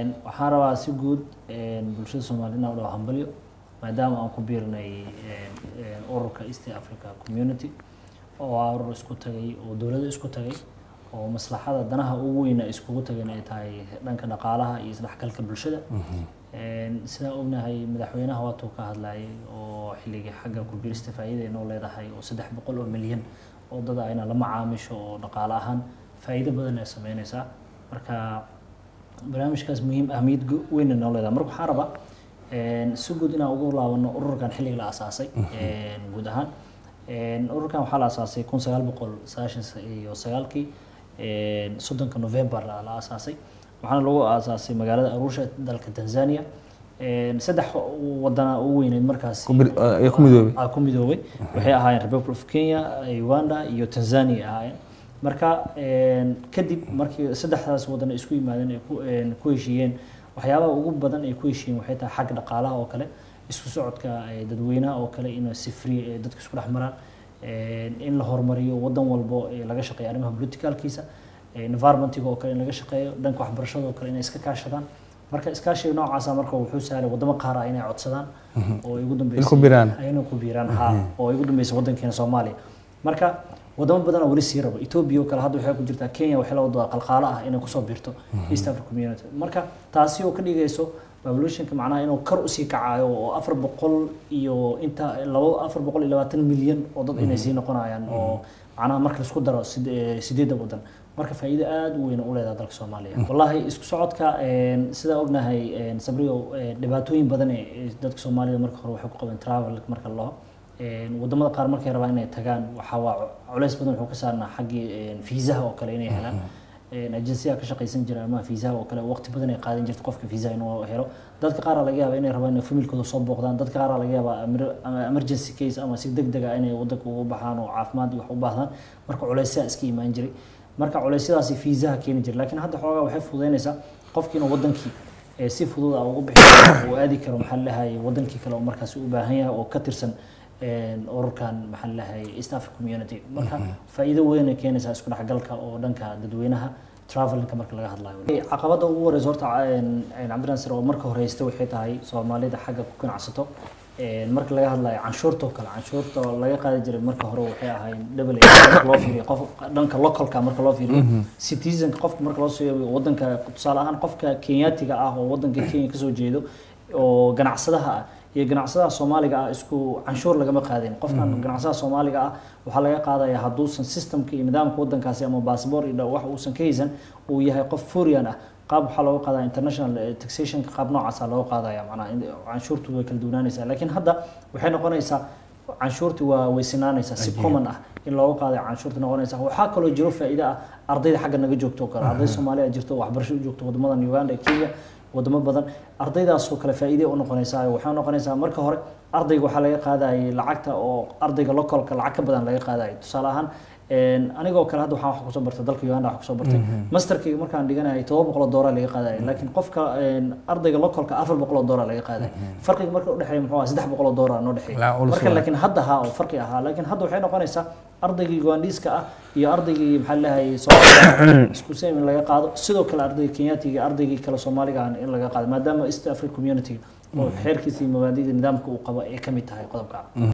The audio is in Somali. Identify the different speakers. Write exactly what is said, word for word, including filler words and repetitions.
Speaker 1: waxaan rabaa si guud bulshada Soomaaliyeed oo hambalyo maadaama aan ku biirnay ururka East Africa Community oo urur isku tagay oo dawladda isku tagay oo maslaxada danaha ugu weyn ay iskugu tageen ay tahay dhanka dhaqaalaha iyo isdhexgalka bulshada sida ognahay madaxweynaha wato ka hadlay oo xilliga xagga ku biirista faa'iido inoo leedahay oo saddex boqol oo milyan oo dad ayna la macaamisho oo dhaqaale ahaan faa'iido badan ay sameynaysaa marka barnaamijkaas muhiim ahmiyad weyn inoo leedahay marka waxaan rabaa si guud inaan ugu laabano ururkan xilliga la aasaasay guud ahaan ururkan waxaa la aasaasay kun sagaal boqol sagaashan iyo sagaalkii soddonka November la aasaasay waxaana lagu aasaasay magaalada Arusha dalka Tanzania saddex wadana ugu weyneed markaas
Speaker 2: ay ku midoobay
Speaker 1: ay ku midoobay waxay ahaayeen Republic of Kenya, Uganda iyo Tanzania ahaayeen marka kadib markii saddexdaas wadan isku yimaadeen ay ku heshiiyeen waxyaabaha ugu badan ay ku heshiiyeen waxay tahay xag dhaqaalaha oo kale isku socodka dadweynaha oo kale in si free dadka isku dhex maraan in la horumariyo wadan walbo laga shaqeeyo arrimaha politicalkiisa environmentiga oo kale in laga shaqeeyo dhanka waxbarashada oo kale in iska kaashadaan marka iskaashiga noocaas ah marka wuxuu saaray wadamo qaar ah inay codsadaan oo ugu dambeysay
Speaker 2: ku biiraan
Speaker 1: ayna ku biiraan ha oo ugu dambeysay wadankeena Soomaaliya marka wadamo badan oo wali sii rabo Ethiopia oo kale hadda waxay ku jirtaa Kenya waxay la wada qalqaala ah inay ku soo biirto East Africa Community marka taasi oo ka dhigayso populationka macnaha inuu kor u sii kacayo oo afar boqol iyo inta laba afar boqol iyo labaatan milyan oo dad inay sii noqonayaan oo macnaha marka la isku daro sideed wadan marka faa'iido aad u weyn u leedahay dalka Soomaaliya wallahi isku socodka sida ognahay sabriyo dhibaatooyin badan ee dadka Soomaaliyeed marka hore waxay ku qabeen travel marka loo wadamada qaar markay rabaan inay tagaan waxa waa culays badan wuxuu ka saarnaa xaqii fiisaha oo kale inay helaan agency ka shaqaysan jiraan ama fiisaha oo kale waqti badan ay qaadan jirto qofka fiisa inuu helo dadka qaar laga yaabaa inay rabaan inay familkooda soo booqdaan dadka qaar laga yaabaa emergency case ama si degdeg ah inay wadanka ugu baxaan oo caafimaad iyo wax u baahdaan marka culaysaa iska imaan jiray marka culaysyadaasi fiisaha keeni jiray laakiin hadda xoogaa waxay fududeynaysaa qofkii inuu wadankii si fudud ah ugu bixi oo aadi karo maxaa la lahaayay wadankii kale oo markaas u baahan yahay oo ka tirsan ururkan maxaa la lahaayay East Africa Community marka faa'iido weyn ay keenaysaa isku dhaxgalka oo dhanka dadweynaha traveling marka laga hadlayo caqabada ugu horeysa horta Cabdinaasir oo marka horeystay waxay tahay Soomaalida xagga ku ganacsato marka laga hadlayo canshuurta kale canshuurta laga qaadi jiray marka hore waxay ahayn double loo fiiriyo qof dhanka localka marka loo fiiriyo citizen qofka marka loo soo yeeyo wadanka tusaale ahaan qofka Kenyaatiga ah oo wadanka Kenya ka soo jeedo oo ganacsadaha iyo ganacsadaha Soomaaliga ah isku canshuur laga ma qaadin qofkan ganacsadaha Soomaaliga ah waxa laga qaadayaa haduusan systemka iyo nidaamka wadankaasi ama passport iyo wax uu san ka haysan uu yahay qof foreign ah qaab waxa loo qaadaa international taxation qaab noocaas ah loo qaadaya macna canshuurtu way kala duwanaanaysaa laakiin hadda waxay noqonaysaa canshuurtu waa weysinaanaysaa si common ah in loo qaado canshuurta noqonaysaa waxa kale oo jiro faa'iido ah ardayda xagga naga joogto kale arday Soomaaliya jirto waxbarasho joogto wadamadan Uganda Kenya wadamo badan ardaydaas oo kale faa'iido u noqonaysaa waxa noqonaysaa marka hore ardayga waxa laga qaadayay lacagta oo ardayga localka lacag ka badan laga qaadayay tusaale ahaan anigoo kale hadda waxaan wax ku soo bartay dalka Uganda wax ku soo bartay masterkii markaan dhiganayay todoba boqol oo dollar laga qaadayay laakiin qofka ardayga localka afar boqol oo dollar laga qaadayay farqiga marka u dhaxeeyo muxuu ahaa saddex boqol oo dollar noo dhaxeeyo marka laakiin hadda ha oo farqi ahaa laakiin hadda waxay noqonaysaa ardayga Ugandiska ah iyo ardayga maxaa la yahay Soomaaliya isku same laga qaado sidoo kale ardayga Kenyaatiga ardayga kale Soomaaliga ah in laga qaado maadaama East Africa Community oo xeerkiisa iyo mabaadi'da nidaamka uu qabo ay kamid tahay qodobka